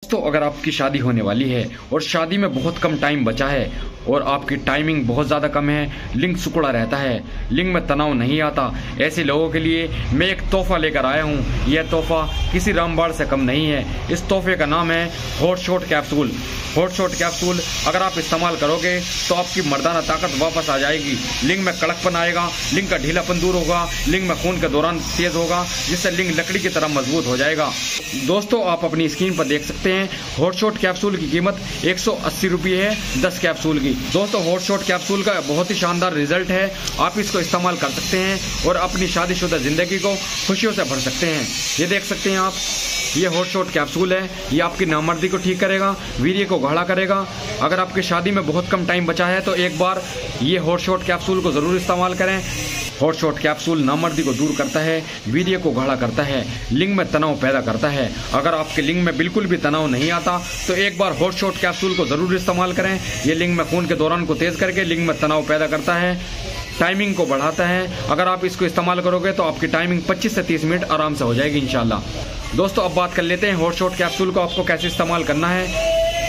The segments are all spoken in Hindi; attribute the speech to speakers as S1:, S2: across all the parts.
S1: दोस्तों अगर आपकी शादी होने वाली है और शादी में बहुत कम टाइम बचा है और आपकी टाइमिंग बहुत ज़्यादा कम है, लिंग सिकुड़ा रहता है, लिंग में तनाव नहीं आता, ऐसे लोगों के लिए मैं एक तोहफा लेकर आया हूँ। यह तोहफा किसी रामबाण से कम नहीं है। इस तोहफे का नाम है hot shot capsule. Hot shot capsule अगर आप इस्तेमाल करोगे तो आपकी मर्दाना ताकत वापस आ जाएगी, लिंग में कड़कपन आएगा, लिंग का ढीलापन दूर होगा, लिंग में खून के दौरान तेज होगा, जिससे लिंग लकड़ी की तरह मजबूत हो जाएगा। दोस्तों आप अपनी स्क्रीन पर देख सकते हैं हॉट शॉट कैप्सूल की कीमत 180 रुपये है 10 कैप्सूल की। दोस्तों हॉट शॉट कैप्सूल का बहुत ही शानदार रिजल्ट है, आप इसको इस्तेमाल कर सकते हैं और अपनी शादीशुदा जिंदगी को खुशियों से भर सकते हैं। ये देख सकते हैं आप, ये हॉट शॉट कैप्सूल है, ये आपकी नामर्दी को ठीक करेगा, वीर्य को गाढ़ा करेगा। अगर आपकी शादी में बहुत कम टाइम बचा है तो एक बार ये हॉट शॉट कैप्सूल को ज़रूर इस्तेमाल करें। हॉट शॉट कैप्सूल नामर्दी को दूर करता है, वीर्य को गाढ़ा करता है, लिंग में तनाव पैदा करता है। अगर आपके लिंग में बिल्कुल भी तनाव नहीं आता तो एक बार हॉट शॉट कैप्सूल को ज़रूर इस्तेमाल करें। ये लिंग में खून के दौरान को तेज़ करके लिंग में तनाव पैदा करता है, टाइमिंग को बढ़ाता है। अगर आप इसको इस्तेमाल करोगे तो आपकी टाइमिंग 25 से 30 मिनट आराम से हो जाएगी इंशाल्लाह। दोस्तों अब बात कर लेते हैं हॉट शॉट कैप्सूल को आपको कैसे इस्तेमाल करना है।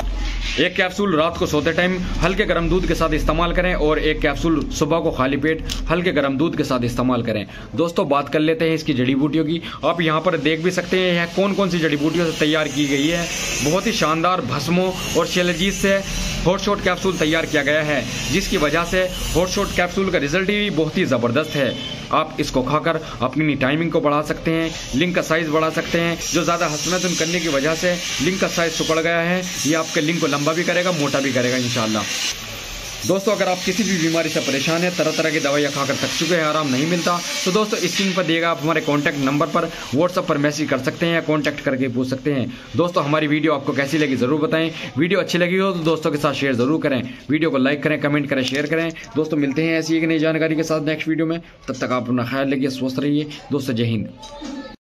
S1: एक कैप्सूल रात को सोते टाइम हल्के गर्म दूध के साथ इस्तेमाल करें और एक कैप्सूल सुबह को खाली पेट हल्के गर्म दूध के साथ इस्तेमाल करें। दोस्तों बात कर लेते हैं इसकी जड़ी बूटियों की। आप यहाँ पर देख भी सकते हैं यह कौन कौन सी जड़ी बूटियों से तैयार की गई है। बहुत ही शानदार भस्मों और शिलाजीत से हॉट शॉट कैप्सूल तैयार किया गया है, जिसकी वजह से हॉट शॉट कैप्सूल का रिजल्ट ही बहुत ही ज़बरदस्त है। आप इसको खाकर अपनी टाइमिंग को बढ़ा सकते हैं, लिंग का साइज बढ़ा सकते हैं। जो ज़्यादा हसनतुन करने की वजह से लिंग का साइज सुकड़ गया है, ये आपके लिंग को लंबा भी करेगा, मोटा भी करेगा इंशाल्लाह। दोस्तों अगर आप किसी भी बीमारी से परेशान हैं, तरह तरह की दवाइयाँ खाकर थक चुके हैं, आराम नहीं मिलता, तो दोस्तों स्क्रीन पर दिएगा आप हमारे कॉन्टैक्ट नंबर पर व्हाट्सएप पर मैसेज कर सकते हैं या कॉन्टैक्ट करके पूछ सकते हैं। दोस्तों हमारी वीडियो आपको कैसी लगी ज़रूर बताएं। वीडियो अच्छी लगी हो तो दोस्तों के साथ शेयर ज़रूर करें, वीडियो को लाइक करें, कमेंट करें, शेयर करें। दोस्तों मिलते हैं ऐसी एक नई जानकारी के साथ नेक्स्ट वीडियो में, तब तक आप अपना ख्याल रखिए, स्वस्थ रहिए। दोस्तों जय हिंद।